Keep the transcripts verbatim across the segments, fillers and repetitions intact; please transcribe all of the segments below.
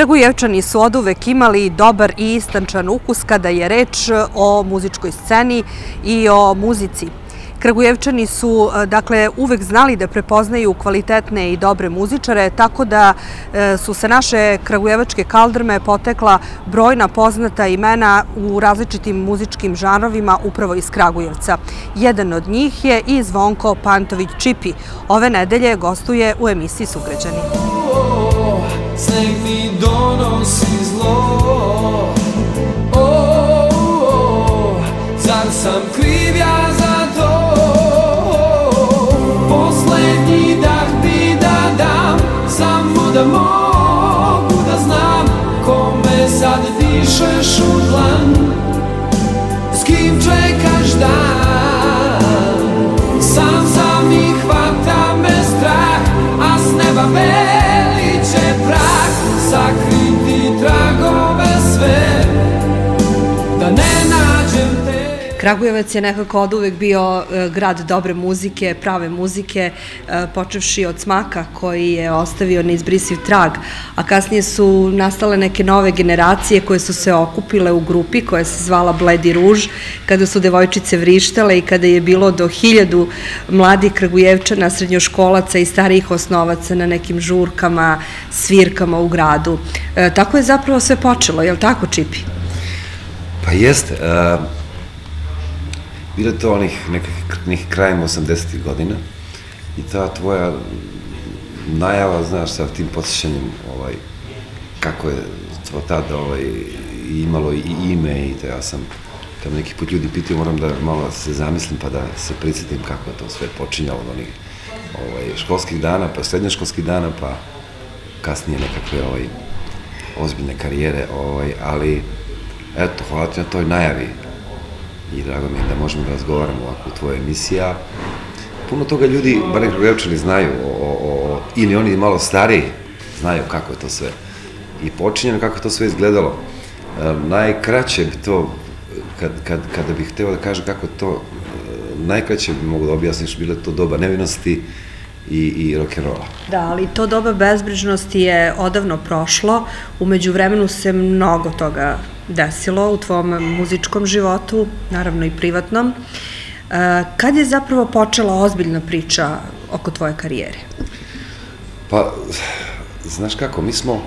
Kragujevčani su oduvek imali dobar i istančan ukus kada je reč o muzičkoj sceni i o muzici. Kragujevčani su, dakle, uvek znali da prepoznaju kvalitetne i dobre muzičare, tako da su sa naše kragujevačke kaldrme potekla brojna poznata imena u različitim muzičkim žanrovima upravo iz Kragujevca. Jedan od njih je i Zvonko Pantović Čipi. Ove nedelje gostuje u emisiji Sugrađani. Sneg mi donosi zlo, zar sam kriv ja za to? Poslednji dah bi da dam, samo da mogu da znam kome sad dišeš u dlan, s kim čekaš dan. Sam sam i hvata me strah, a s neba veliće prah, sakriti tragove sve, da ne nađem te. Kragujevac je nekako oduvek bio grad dobre muzike, prave muzike, počevši od Smaka koji je ostavio neizbrisiv trag, a kasnije su nastale neke nove generacije koje su se okupile u grupi koja se zvala Bledi ruž, kada su devojčice vrištale i kada je bilo do hiljadu mladih Kragujevčana, srednjoškolaca i starijih osnovaca na nekim žurkama, svirkama u gradu. Tako je zapravo sve počelo, je li tako, Čipi? Pa jeste. Bilo je to onih nekih krajem osamdesetih godina i ta tvoja najava, znaš, sa tim podsjećanjem kako je to tada imalo i ime i to ja sam, kad me neki put ljudi pitaju, moram da malo se zamislim pa da se prisjetim kako je to sve počinjalo od onih školskih dana, pa srednjoškolskih dana, pa kasnije nekakve ozbiljne karijere, ali eto, hvala ti na toj najavi. I drago mi je da možemo da razgovaramo ovako u tvojoj emisiji. Puno toga ljudi, bar Kragujevčani, znaju, ili oni malo stariji, znaju kako je to sve i počinjeno, kako je to sve izgledalo. Najkraće bi to, kada bih hteo da kažem kako je to, najkraće bi mogu da objasnim što bilo to doba nevinosti i rock'n'rolla. Da, ali to doba bezbrižnosti je odavno prošlo. Umeđu vremenu se mnogo toga desilo u tvom muzičkom životu, naravno i privatnom. Kad je zapravo počela ozbiljna priča oko tvoje karijere? Pa, znaš kako, mi smo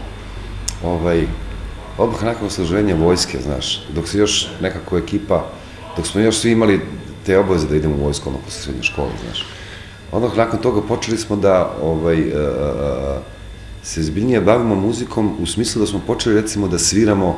odmah nakon osloženja vojske, znaš, dok se još nekako ekipa, dok smo još svi imali te obaveze da idemo u vojsku, ono posle srednje škole, znaš. Odmah nakon toga počeli smo da se zbiljnije bavimo muzikom u smislu da smo počeli recimo da sviramo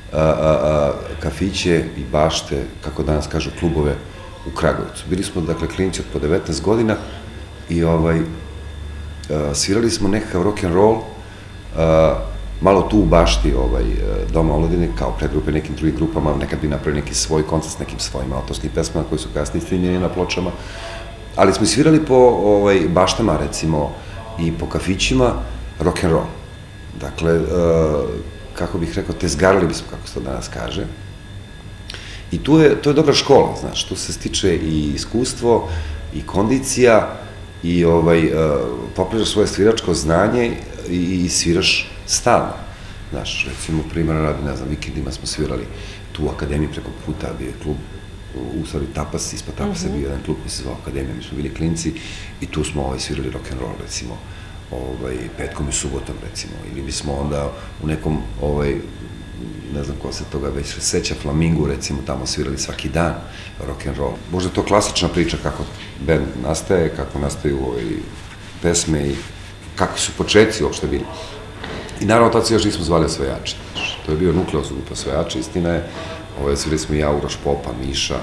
kafiće i bašte, kako danas kažu, klubove u Kragujevcu. Bili smo, dakle, klinici od po devetnaest godina i svirali smo nekakav rock'n'roll, malo tu u bašti Doma omladine, kao predgrupe nekim drugim grupama, nekad bi napravili neki svoj koncert s nekim svojim autorskim pesmama koji su kasnije snimljeni na pločama, ali smo svirali po baštama, recimo, i po kafićima rock'n'roll. Dakle, kako bih rekao, tezgarili bismo, kako se to danas kaže. I to je dobra škola, znaš, tu se stiče i iskustvo, i kondicija, i poprižaš svoje sviračko znanje i sviraš stalno. Znaš, recimo, primjera radi, ne znam, vikendima smo svirali tu u Akademiji preko puta, bio je klub, u stvari Tapas, ispod Tapasa je bio jedan klub koji se zvao Akademija, mi smo bili klinci i tu smo svirali rock'n'roll, recimo, petkom i subotom, recimo, ili mi smo onda u nekom, ne znam ko se toga već seća, Flamingu, recimo, tamo svirali svaki dan rock'n'roll. Možda je to klasična priča kako band nastaje, kako nastaju pesme i kakvi su početci uopšte bili. I naravno, tad se još nismo zvali Osvajači. To je bio nukleus grupa Osvajači, istina je. Svirali smo i ja, Uroš Popa, Miša,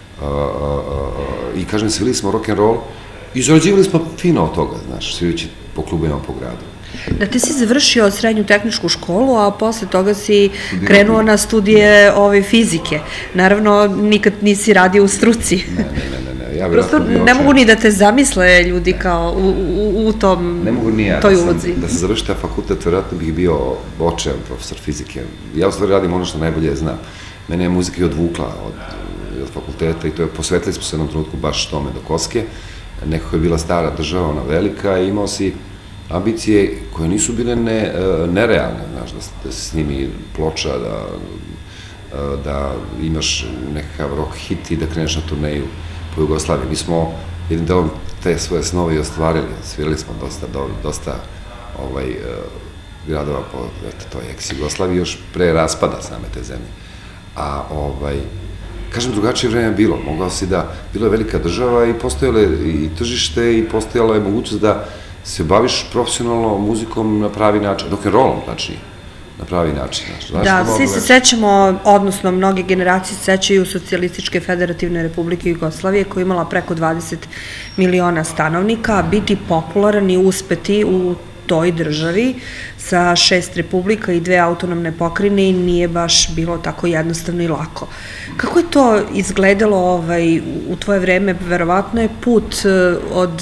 i kažem, svirali smo rock'n'roll i zarađivali smo fino od toga, znaš, svirajući po klubima po gradu. Da, ti si završio srednju tehničku školu, a posle toga si krenuo na studije fizike. Naravno, nikad nisi radio u struci. Ne, ne, ne, ne. Prosto ne mogu ni da te zamisle ljudi kao u tom, toj ulozi. Da se završite fakultet, vjerojatno bih bio očajan profesor fizike. Ja u stvari radim ono što najbolje znam. Mene je muzika i odvukla od fakulteta i to je, posvetili smo se jednom trenutku baš tome do koske. Nekako je bila stara država, ona velika, i imao si ambicije koje nisu bile nerealne, znaš, da se snimi ploča, da, da imaš nekakav rock hit i da kreneš na turneju po Jugoslaviji. Mi smo jednim delom te svoje snove i ostvarili, svirali smo dosta, dosta ovaj, gradova po toj ex-Jugoslaviji još pre raspada same te zemlje. A ovaj, kažem, drugačije vreme je bilo. Mogao si da, bilo je velika država i postojalo je i tržište i postojala je mogućnost da se baviš profesionalno muzikom na pravi način, rock'n'rollom, znači, na pravi način. Da, svi se sećamo, odnosno mnoge generacije se sećaju Socijalističke federativne republike Jugoslavije koja je imala preko dvadeset miliona stanovnika, biti popularan i uspeti u toj državi sa šest republika i dve autonomne pokrajine nije baš bilo tako jednostavno i lako. Kako je to izgledalo u tvoje vreme? Verovatno je put od,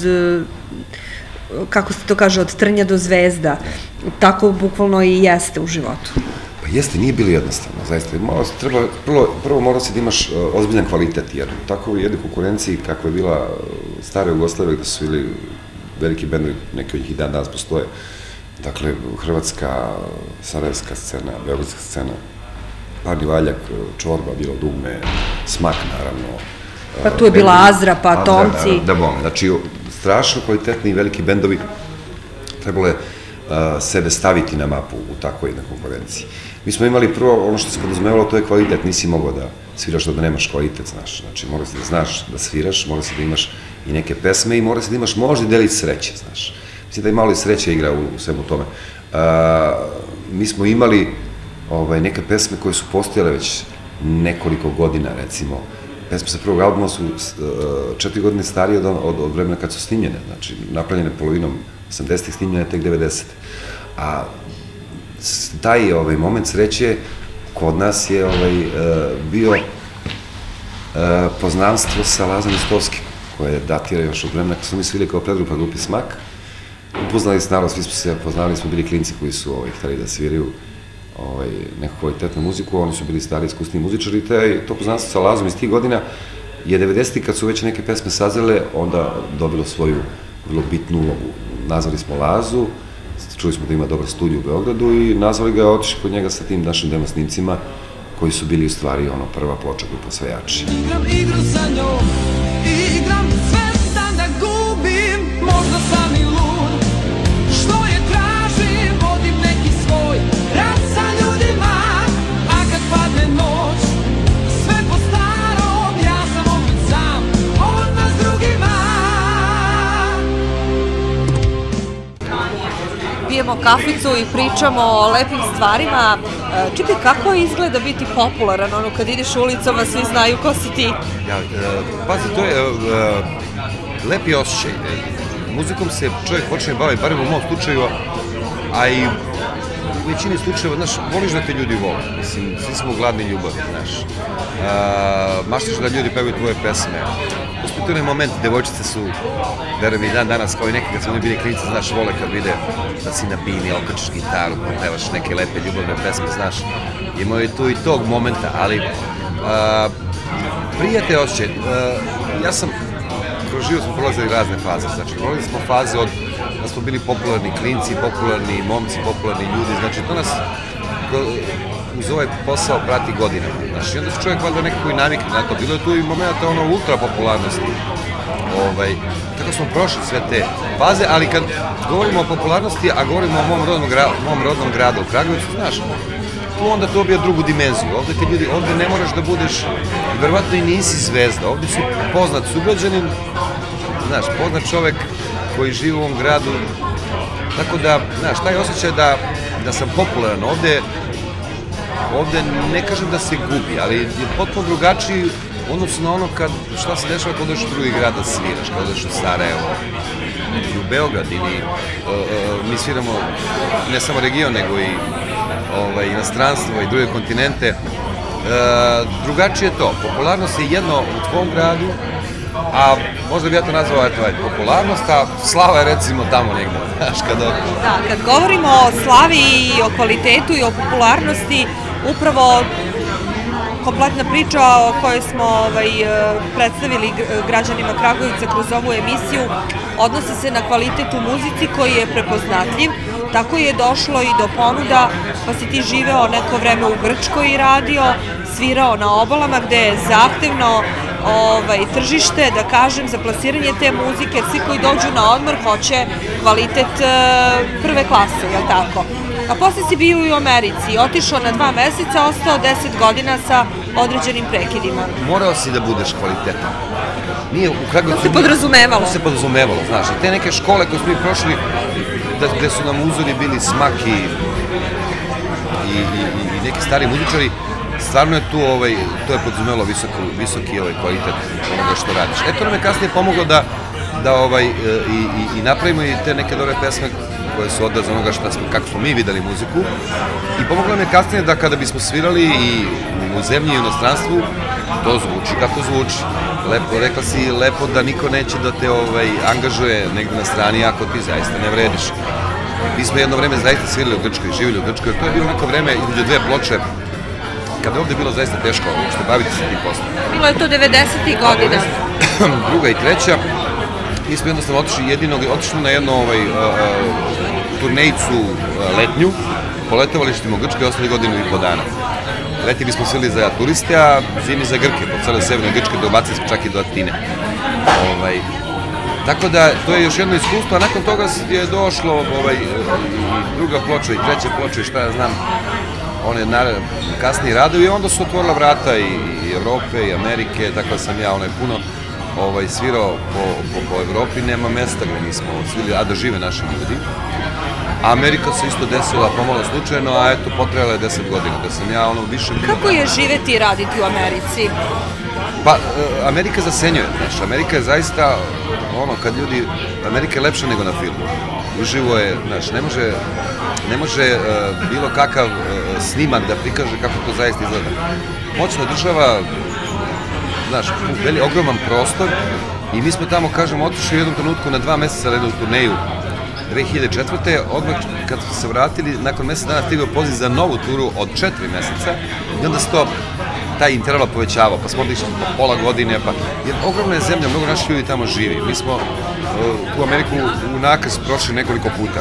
kako se to kaže, od trnja do zvezda. Tako bukvalno i jeste u životu. Pa jeste, nije bilo jednostavno, zaista. Prvo mora se da imaš ozbiljan kvalitet, jer tako u jednoj konkurenciji kakva je bila stara Jugoslavija, gde su bili veliki bendovi, neki od njih i dan danas postoje. Dakle, hrvatska, sarajevska scena, beogradska scena, Parni Valjak, Čorba, Bilo dugme, Smak, naravno. Pa tu je bila Azra, pa Tomci. Da, bome. Znači, strašno kvalitetni i veliki bendovi trebalo je sebe staviti na mapu u takvoj jednoj konkurenciji. Mi smo imali prvo, ono što se podrazumevalo, to je kvalitet. Nisi mogao da sviraš da nemaš kvalitet, znaš. Znači, mora se da znaš da sviraš, mora se da imaš i neke pesme i mora se da imaš možda i delić sreće, znaš. Mislim da i malo i sreće igra u svemu tome. Mi smo imali neke pesme koje su postojale već nekoliko godina, recimo. Pesme sa prvog albuma su četiri godine starije od vremena kad su snimljene, znači napravljene polovinom osamdesetih, snimljene tek devedesete. A taj moment sreće kod nas je bio poznanstvo sa Lazom Istovskim, koje datira još od vremena kad smo mi svili kao predgrupa grupi Smak. Upoznali se, naravno, svi smo se poznali, smo bili klinci koji su hteli da sviraju neku kvalitetnu muziku, oni su bili stari, iskusni muzičari i to poznanstvo sa Lazom iz tih godina je devedesetih, kad su već neke pesme sazrele, onda dobilo svoju vrlo bitnu ulogu. Nazvali smo Lazu, čuli smo da ima dobar studij u Beogradu i nazvali ga, otišli kod njega sa tim našim demo snimcima koji su bili u stvari ono prva ploča grupa Osvajači. Igram igru sa njom, igram svestan da gubim, možda sam i lud, što je tražim, vodim neki svoj rad sa ljudima, a kad padne noć, sve po starom, ja sam opet sam, odmah s drugima. Pijemo kaficu i pričamo o lepim stvarima. Čipi, kako izgleda biti popularan, ono kad ideš ulicama, svi znaju ko si ti? Pazi, to je lepi osjećaj. Muzikom se čovjek počne baviti, barem u mom slučaju, a i u većini slučajeva, znaš, voliš da te ljudi vole. Mislim, svi smo gladni ljubavi, znaš. Maštaš da ljudi pevaju tvoje pesme. Postoji onaj moment, devojčice su, verujem i dan danas, kao i nekad kad smo oni bili klinici, znaš, vole kad vide da si na bini, okačeš gitaru, pevaš neke lepe ljubavne pesme, znaš. Imao je tu i tog momenta, ali prijate osjećaj. Ja sam, kroz život smo prolazili razne faze, znači, prolazili smo faze od da smo bili popularni klinci, popularni momci, popularni ljudi, znači, to nas uz ovaj posao prati godinama. Znači, onda se čovjek valjda nekako i navikne na to. Bilo je tu i momenta ono ultra popularnosti. Tako smo prošli sve te faze, ali kad govorimo o popularnosti, a govorimo o mom rodnom gradu u Kragujevcu, znaš, tu onda to dobija drugu dimenziju. Ovde ti ljudi, ovde ne moraš da budeš, verovatno i nisi zvezda, ovde si poznat sugrađanin, znaš, poznat čovek koji živi u ovom gradu, tako da, znaš, taj osjećaj da sam popularan ovde, ovde ne kažem da se gubi, ali je potpuno drugačiji odnosno na ono šta se dešava kad odeš u drugi grad da sviraš, kad odeš u Sarajevo i u Beograd ili mi sviramo ne samo region nego i inostranstvo i druge kontinente. Drugačije je to, popularnost je jedno u tvom gradu, a možda bi ja to nazvao popularnost, a slava je recimo tamo negde, znaš, kada... Da, kad govorimo o slavi i o kvalitetu i o popularnosti, upravo kompletna priča o kojoj smo predstavili građanima Kragujevca kroz ovu emisiju odnosi se na kvalitet u muzici koji je prepoznatljiv. tako je došlo i do ponuda, pa si ti živeo neko vreme u Grčkoj i radio, svirao na obalama gde je zahtevno ovaj, tržište, da kažem, za plasiranje te muzike, svi koji dođu na odmor hoće kvalitet e, prve klase, je li tako? A posle si bio i u Americi, otišao na dva meseca, ostao deset godina sa određenim prekidima. Morao si da budeš kvalitetan. Nije u Kragujevcu... To se podrazumevalo. To se podrazumevalo, znaš. Te neke škole koje smo mi prošli, da, gde su nam uzori bili smaki i, i, i, i neki stari muzičari, stvarno je tu, ovaj, to je podrazumevalo visoko, visoki ovaj, kvalitet onoga što radiš. E, to nam je kasnije pomoglo da, da ovaj, i, i, i napravimo i te neke dobre pesme koje su odraz onoga šta smo, kako smo mi videli muziku. I pomoglo nam je kasnije da kada bismo svirali i u zemlji i u inostranstvu, to zvuči kako zvuči. Lepo, rekla si lepo da niko neće da te ovaj, angažuje negde na strani ako ti zaista ne vrediš. Mi smo jedno vreme zaista svirali u Grčkoj, živjeli u Grčkoj, to je bilo neko vreme između dve ploče, kada je ovde bilo zaista teško uopšte baviti se tim poslom. Bilo je to devedesetih godina. Druga i treća, mi smo jednostavno otišli jedinog, otišli na jednu ovaj, uh, uh, turnejicu uh, letnju, poletovali smo u Grčkoj i ostali godinu i po dana. Leti bismo svirali za turiste, a zimi za Grke, po celoj severnoj Grčkoj, dobacili smo čak i do Atine. Ovaj, tako da, to je još jedno iskustvo, a nakon toga je došlo ovaj, i druga ploča i treća ploča i šta ja znam, one kasniji radovi i onda su otvorila vrata i, i Evrope i Amerike, tako da sam ja onaj puno ovaj, svirao po, po, po Evropi, nema mesta gde nismo svirali, a da žive naši ljudi. Amerika se isto desila pomalo slučajno, a eto, potrajala je deset godina, da sam ja ono više... Kako je živeti i raditi u Americi? Pa, Amerika zasenjuje, znaš, Amerika je zaista, ono, kad ljudi, Amerika je lepša nego na filmu. Uživo je, znaš, ne može, ne može uh, bilo kakav uh, snimak da prikaže kako to zaista izgleda. Moćna država, znaš, veli ogroman prostor i mi smo tamo, kažem, otišli u jednom trenutku na dva meseca redom turneju dve hiljade četvrte. Odmah kad smo se vratili, nakon mesec dana stigao poziv za novu turu od četiri meseca i onda se to, taj interval povećavao, pa smo onda išli po pola godine, pa, jer ogromna je zemlja, mnogo naših ljudi tamo živi. Mi smo uh, u Ameriku u nakaz prošli nekoliko puta.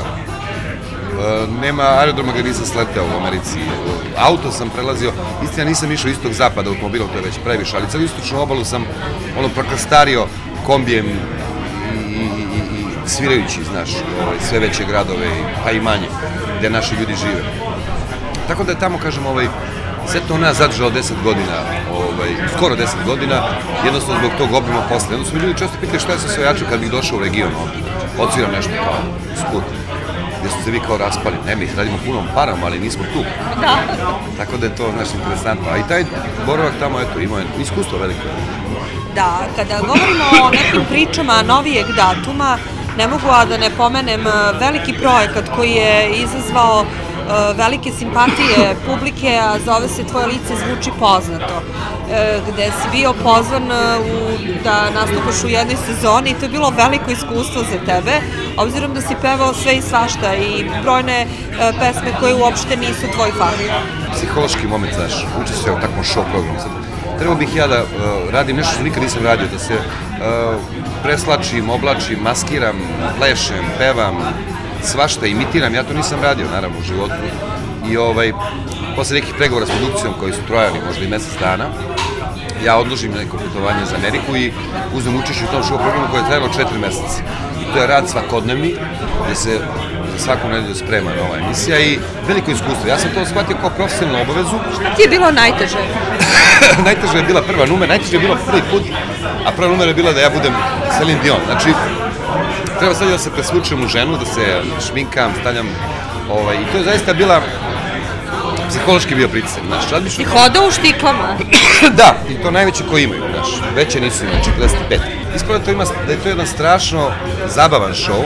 Uh, nema aerodroma gde nisam sleteo u Americi. Uh, auto sam prelazio, istina nisam išao istog zapada automobilom, to je već previše, ali celu istočnu obalu sam ono proklastario kombijem i, i, i, i svirajući, znaš, ovaj, sve veće gradove, pa i manje, gde naši ljudi žive. Tako da je tamo, kažem, ovaj, sve to nas zadržao deset godina, ovaj, skoro deset godina, jednostavno zbog tog obima posle. Onda su mi ljudi često pitali šta je sa svojaču kad bih došao u region ovdje, odsviram nešto kao sput, gdje su se vi kao raspali. Ne, mi radimo punom parom, ali nismo tu. Da. Tako da je to, znaš, interesantno. A i taj boravak tamo, eto, imao je iskustvo veliko. Da, kada govorimo o nekim pričama novijeg datuma, ne mogu a da ne pomenem veliki projekat koji je izazvao velike simpatije publike, a zove se Tvoje lice zvuči poznato, gde si bio pozvan u, da nastupaš u jednoj sezoni i to je bilo veliko iskustvo za tebe, obzirom da si pevao sve i svašta i brojne pesme koje uopšte nisu tvoj fan. Psihološki moment, znaš, učestvovao u takvom show programu. Trebao bih ja da uh, radim nešto što nikad nisam radio, da se uh, preslačim, oblačim, maskiram, plešem, pevam, svašta imitiram, ja to nisam radio, naravno, u životu. I ovaj, posle nekih pregovora s produkcijom koji su trajali možda i mesec dana, ja odložim neko putovanje za Ameriku i uzmem učešće u tom show programu koje je trajalo četiri meseca. I to je rad svakodnevni, gde se za svaku nedelju sprema nova emisija i veliko iskustvo. Ja sam to shvatio kao profesionalnu obavezu. Šta ti je bilo najteže? Najteže je bila prva numera, najteže je bilo prvi put, a prva numera je bila da ja budem Celine Dion. Znači, treba sad da se presvučem u ženu, da se šminkam, stavljam, ovaj, i to je zaista bila psihološki bio pritisak, znaš. Radbiš... I hodao u štiklama? Da, i to najveće koji imaju, znaš, veće nisu imaju, četrdeset pet. Ispada da, to ima, da je to jedan strašno zabavan show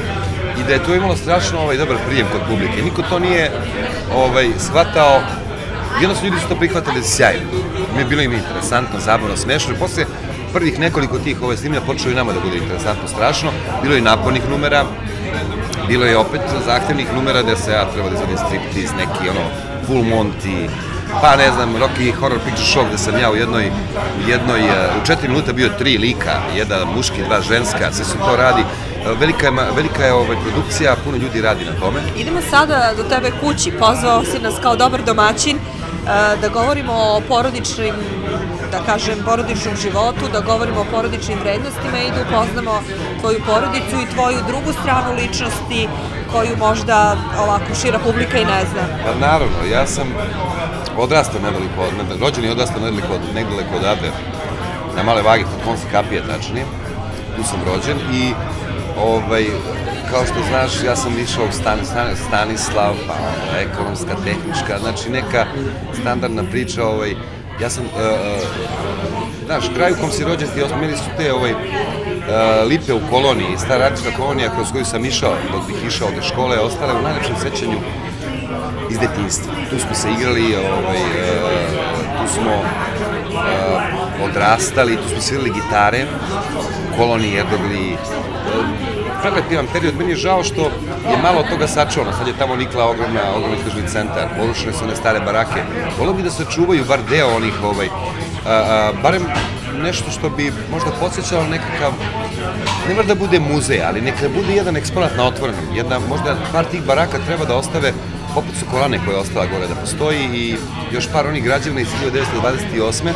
i da je to imalo strašno ovaj, dobar prijem kod publike. Niko to nije ovaj, shvatao, jednostavno ljudi su to prihvatili sjajno. Mi je bilo im interesantno, zabavno, smešno i posle prvih nekoliko tih ovaj, snimlja počelo i nama da bude interesantno, strašno. Bilo je napornih numera, bilo je opet zahtevnih numera gde se ja treba da izvodim striptease, neki ono Full Monty, pa ne znam, Rocky Horror Picture Show gde sam ja u jednoj, u jednoj, u četiri minuta bio tri lika, jedan muški, dva ženska, sve se to radi velika je, velika je ovaj, produkcija, puno ljudi radi na tome. Idemo sada do tebe kući, pozvao si nas kao dobar domaćin da govorimo o porodičnim, da kažem, porodičnom životu, da govorimo o porodičnim vrednostima i da upoznamo tvoju porodicu i tvoju drugu stranu ličnosti koju možda ovako šira publika i ne zna. Pa naravno, ja sam odrastao nedaleko, rođen i odrastao nedaleko odavde, na Male Vage, kod Konci Kapije tačnije, tu sam rođen i ovaj, kao što znaš, ja sam išao u Stanislav, pa ekonomska, tehnička, znači neka standardna priča, ovaj, ja sam, znaš, kraj u kom si rođen, ti meni su te ovaj, lipe u koloniji, stara radnička kolonija kroz koju sam išao, dok bih išao do škole, ostale u najlepšem sećanju iz detinjstva. Tu smo se igrali, ovaj, tu smo odrastali, tu smo svirali gitare, u koloniji jedogli, prelep jedan period. Meni je žao što je malo od toga sačuvano. Sad je tamo nikla ogromna, ogromni tržni centar, porušene su one stare barake. Volio bi da se čuvaju bar deo onih, ovaj, a, a, barem nešto što bi možda podsjećalo nekakav, ne mora da bude muzej, ali neka bude jedan eksponat na otvorenom. Jedna, možda par tih baraka treba da ostave, poput Sokolane koja je ostala gore da postoji i još par onih građevina iz hiljadu devetsto dvadeset osme.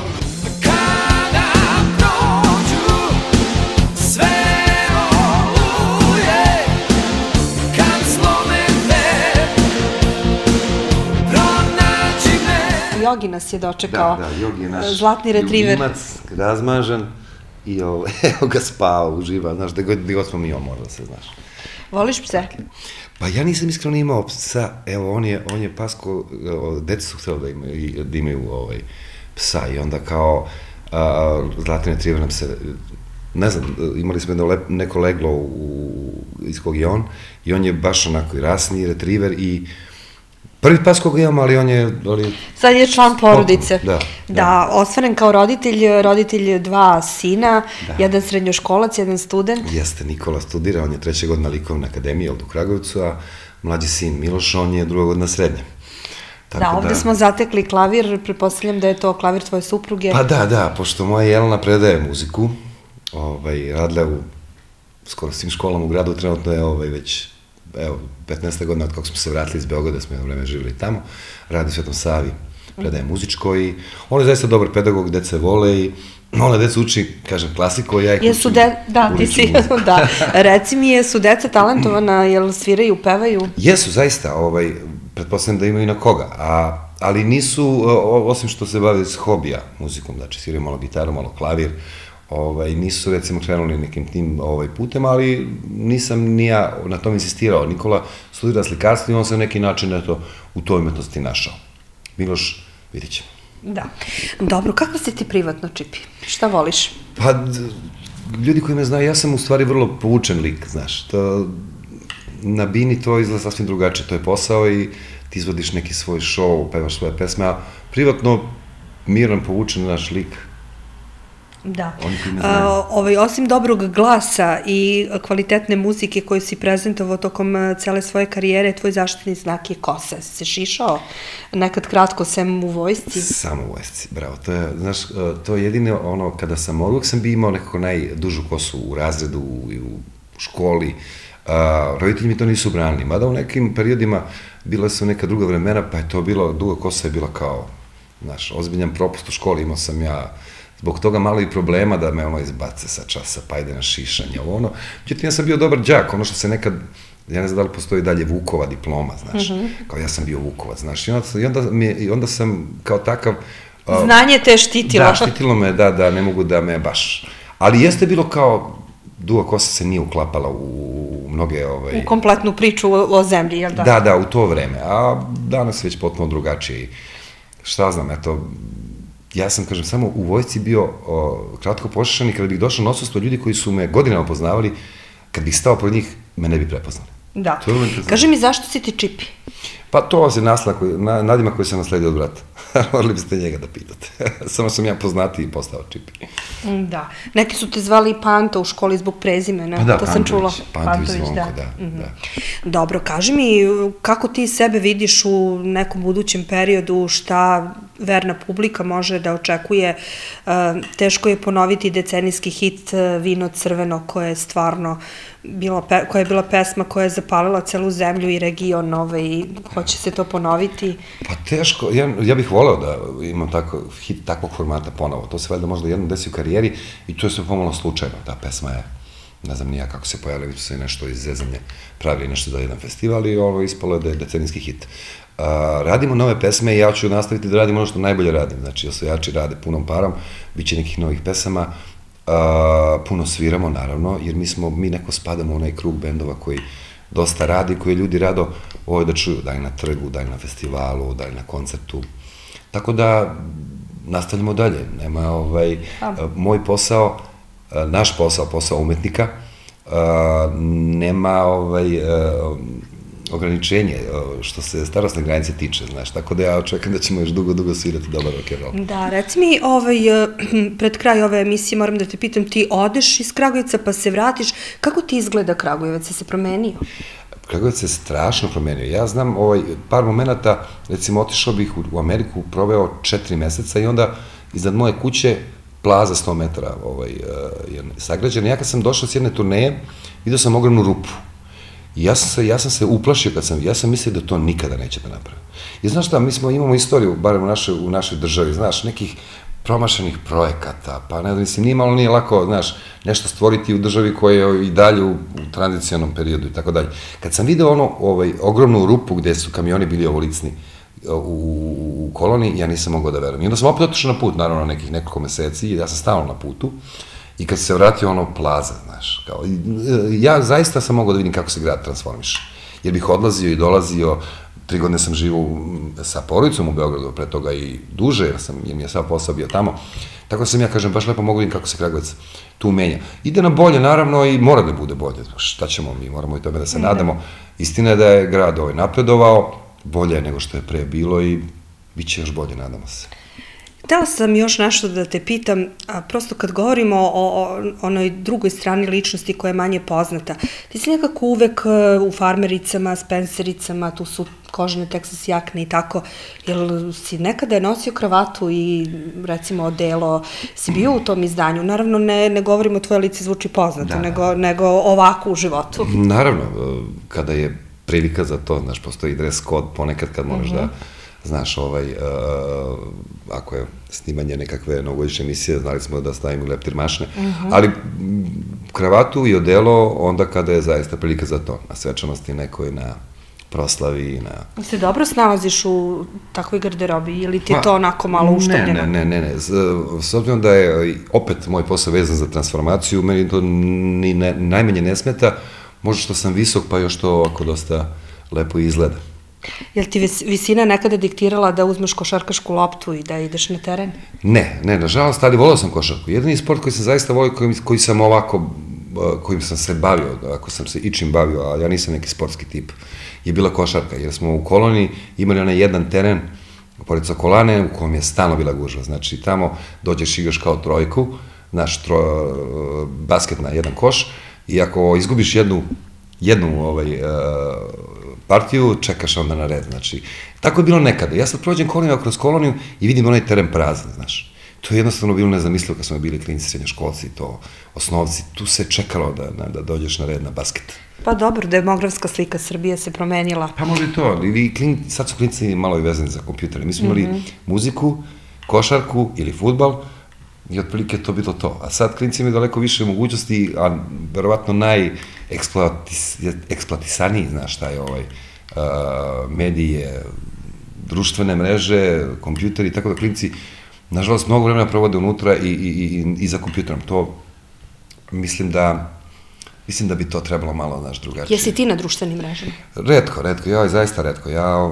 Jogi nas je dočekao, da, da, Jogi je naš zlatni retriver. Ljubimac, razmažan i ovo, evo ga spava, uživa, znaš, da god smo mi on možda se, znaš. Voliš pse? Pa ja nisam iskreno imao psa, evo, on je, on je pasko, deca su htjeli da imaju, da imaju ovaj, psa i onda kao a, zlatni retriver nam se, ne znam, imali smo jedno lep, neko leglo u, iz kog je on i on je baš onako i rasni retriver i prvi pas koga imam, ali on je... Ali... Sad je član porodice. Da, da. Da, ostvaren kao roditelj, roditelj dva sina, da. Jedan srednjoškolac, jedan student. Jeste, Nikola studira, on je treća godina likovne akademije ovdje u Kragujevcu, a mlađi sin Miloš, on je druga godina srednje. Tako da, ovdje da... smo zatekli klavir, pretpostavljam da je to klavir tvoje supruge. Pa da, da, pošto moja Jelena predaje muziku, ovaj, radila u skoro svim školama u gradu, trenutno je ovaj, već... evo, petnaesta godina od kako smo se vratili iz Beograda, smo jedno vreme živjeli tamo, radi u Svetom Savi, predaje muzičko i on je zaista dobar pedagog, deca vole i ona deca uči, kažem, klasiko, ja ih učim, da, ti si, da. Reci mi, jesu deca talentovana, jel sviraju, pevaju? Jesu, zaista, ovaj, pretpostavljam da imaju na koga, a, ali nisu, osim što se bave s hobija muzikom, znači sviraju malo gitaru, malo klavir, Ovaj, nisu recimo krenuli nekim tim ovaj, putem, ali nisam ni ja na tom insistirao. Nikola studira slikarstvo i on se na neki način eto, u toj umetnosti našao. Miloš, vidit ćemo. Da. Dobro, kako si ti privatno, Čipi? Šta voliš? Pa, ljudi koji me znaju, ja sam u stvari vrlo povučen lik, znaš. To, na bini to izgleda sasvim drugačije, to je posao i ti izvodiš neki svoj show, pevaš svoje pesme, a privatno miran, povučen naš lik. Da. Ovaj, osim dobrog glasa i kvalitetne muzike koju si prezentovao tokom cele svoje karijere, tvoj zaštitni znak je kosa. Si se šišao nekad kratko sem u vojsci? Samo u vojsci, bravo. To je, znaš, to je jedino ono, kada sam, uvijek sam bi imao nekako najdužu kosu u razredu i u školi. Roditelji mi to nisu branili, mada u nekim periodima bila su neka druga vremena, pa je to bilo, duga kosa je bila kao, znaš, ozbiljan propust u školi, imao sam ja zbog toga malo i problema da me ono izbace sa časa, pa ide na šišanje, ovo ono. Međutim, ja sam bio dobar đak, ono što se nekad, ja ne znam da li postoji dalje Vukova diploma, znaš, kao ja sam bio Vukovac, znaš, i onda sam kao takav... Znanje te je štitilo. Da, štitilo me, da, da, ne mogu da me baš... Ali jeste bilo kao, duga kosa se nije uklapala u mnoge... U kompletnu priču o zemlji, jel da? Da, da, u to vreme, a danas već potpuno drugačije. Šta znam, eto... Ja sam, kažem, samo u vojsci bio kratko pošašan i kada bih došao na odsustvo, ljudi koji su me godinama poznavali, kad bih stao pored njih, me ne bi prepoznali. Da. Kaži mi, zašto si ti Čipi? Pa to je nadimak koji sam nasledio od brata. Morali biste njega da pitate. Samo sam ja poznatiji i postao Čipi. Da. Neki su te zvali Panto u školi zbog prezimena. Pa da, Pantović. Pantović Zvonko, da. Dobro, kaži mi, kako ti sebe vidiš u nekom budućem periodu, šta verna publika može da očekuje. Teško je ponoviti decenijski hit Vino crveno, koje je stvarno koja je bila pesma koja je zapalila celu zemlju i region, i hoće se to ponoviti? Pa teško, ja bih voleo da imam hit takvog formata ponovo. To se valjda možda jednom desi u karijeri i to je sve pomalo slučajno. Ta pesma je, ne znam nija kako se pojavila, vi su se nešto iz zezanje pravili nešto za jedan festival i ovo ispalo je da je decenijski hit. Radimo nove pesme i ja ću nastaviti da radim ono što najbolje radim. Znači, osvajači rade punom parom, bit će nekih novih pesama, puno sviramo, naravno, jer mi smo, mi neko spadamo u onaj krug bendova koji dosta radi, koji ljudi rado ovo da čuju, da li na trgu, da li na festivalu, da li na koncertu. Tako da, nastavljamo dalje. Nema, ovaj, moj posao, naš posao, posao umetnika, nema, ovaj, ograničenje što se starostne granice tiče, znaš, tako da ja očekam da ćemo još dugo, dugo svirati dobar rock'n'roll. Da, reci mi, pred kraj ove emisije moram da te pitam, ti odeš iz Kragujevca pa se vratiš, kako ti izgleda Kragujevac, se promenio? Kragujevac se strašno promenio. Ja znam par momenta, recimo otišao bih u Ameriku, proveo četiri meseca i onda iznad moje kuće plaza sto metara sagrađena. Ja kad sam došao s jedne turneje, vidio sam ogromnu rupu. I ja sam se uplašio kad sam, ja sam mislio da to nikada neće da napravi. I znaš šta, mi smo, imamo istoriju, barem u našoj državi, znaš, nekih promašenih projekata, pa ne da mislim, nije malo, nije lako, znaš, nešto stvoriti u državi koja je i dalje u tranzicionom periodu i tako dalje. Kad sam video ono, ogromnu rupu gde su kamioni bili ovolicni u koloniji, ja nisam mogao da verujem. I onda sam opet otišao na put, naravno, nekih nekoliko meseci, ja sam stalno na putu. I kad se vratio ono plaza, znaš, kao, ja zaista sam mogao da vidim kako se grad transformiše. Jer bih odlazio i dolazio, tri godine sam živo sa porodicom u Beogradu, pre toga i duže, jer mi je sav posao bio tamo. Tako da sam ja, kažem, baš lepo mogu vidim kako se Kragujevac tu menja. Ide na bolje, naravno, i mora da bude bolje. Šta ćemo mi, moramo i tome da se nadamo. Istina je da je grad ovaj napredovao, bolje nego što je pre bilo i bit će još bolje, nadamo se. Htela sam još nešto da te pitam, prosto kad govorimo o onoj drugoj strani ličnosti koja je manje poznata, ti si nekako uvek u farmericama, spencericama, tu su kožne Texas jakne i tako, jel si nekada nosio kravatu i recimo odelo, si bio u tom izdanju? Naravno ne govorimo tvoje lice zvuči poznato, nego ovako u životu. Naravno, kada je prilika za to, znaš, postoji dress code ponekad kad moraš da znaš, ako je snimanje nekakve novogodišnje emisije, znali smo da stavimo leptir mašne, ali kravatu i odelo onda kada je zaista prilika za to, na svečanosti nekoj, na proslavi, na... Se dobro snalaziš u takvoj garderobi ili ti je to onako malo uštavljeno? Ne, ne, ne, ne, s obzirom da je opet moj posao vezan za transformaciju, meni to ni najmanje ne smeta, možda što sam visok pa još to ovako dosta lepo izgleda. Je li ti visina nekada diktirala da uzmeš košarkašku loptu i da ideš na teren? Ne, ne, nažalost, ali volao sam košarku. Jedini sport koji sam zaista volio, koji sam ovako, kojim sam se bavio, ako sam se ičim bavio, a ja nisam neki sportski tip, je bila košarka, jer smo u koloniji imali onaj jedan teren, pored Sokolane, u kojem je stalno bila gužva. Znači, tamo dođeš, igraš kao trojku, znaš, basket na jedan koš, i ako izgubiš jednu, jednu, partiju, čekaš onda na red, znači, tako je bilo nekada. Ja sad prođem koloniju kroz koloniju i vidim onaj teren prazan, znaš. To je jednostavno bilo nezamislivo kad smo bili klinci, srednjoškolci, to, osnovci, tu se čekalo da dođeš na red na basket. Pa dobro, demografska slika Srbije se promenila. Pa može i to, sad su klinci malo i vezani za kompjutere. Mi smo imali muziku, košarku ili fudbal i otprilike to bilo to. A sad klinci imaju daleko više mogućnosti, a verovatno najeksploatisaniji, znaš šta je ovaj, medije, društvene mreže, kompjuteri, tako da klinci, nažalost, mnogo vremena provode unutra i za kompjuterom. To, mislim da, mislim da bi to trebalo malo, znaš, drugačije. Jesi ti na društvenim mrežama? Retko, retko, ja, zaista retko. Ja,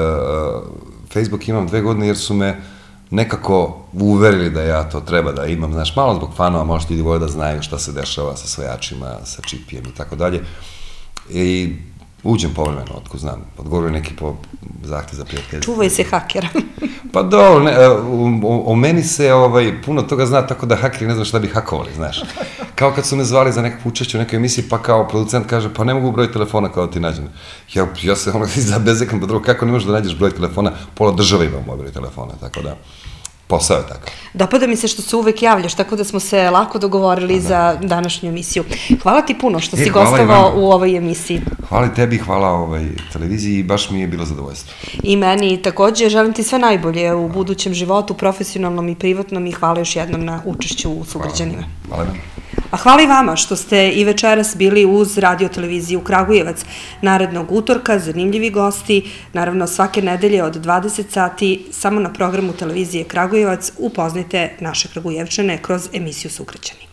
Facebook imam dve godine jer su me nekako uverili da ja to treba da imam, znaš, malo zbog fanova, možda ljudi vole da znaju šta se dešava sa svojačima, sa Čipijem i tako dalje. I Uđem povremeno, otko znam, odgovoruju neki po zahtjev za prijateljstvo. Čuvaj se hakera. Pa dobro, ne, o, o meni se ovaj, puno toga zna, tako da hakeri ne znam šta bi hakovali, znaš. Kao kad su me zvali za nekakvu učešću u nekoj emisiji, pa kao producent kaže, pa ne mogu broj telefona kao ti nađem. Ja, ja se ono zabezekam, pa drugo, kako ne možeš da nađeš broj telefona, pola države ima moj broj telefona, tako da, posao je tako. Dopada mi se što se uvek javljaš, tako da smo se lako dogovorili za današnju emisiju. Hvala ti puno što si gostovao u ovoj emisiji. Hvala tebi, hvala ovaj televiziji i baš mi je bilo zadovoljstvo. I meni takođe, želim ti sve najbolje u budućem životu, profesionalnom i privatnom i hvala još jednom na učešću u Sugrađanima. Hvala vam. A hvala i vama što ste i večeras bili uz Radio televiziju Kragujevac. Narednog utorka, zanimljivi gosti, naravno svake nedelje od dvadeset sati, samo na programu televizije Kragujevac upoznajte naše Kragujevčane kroz emisiju Sugrađani.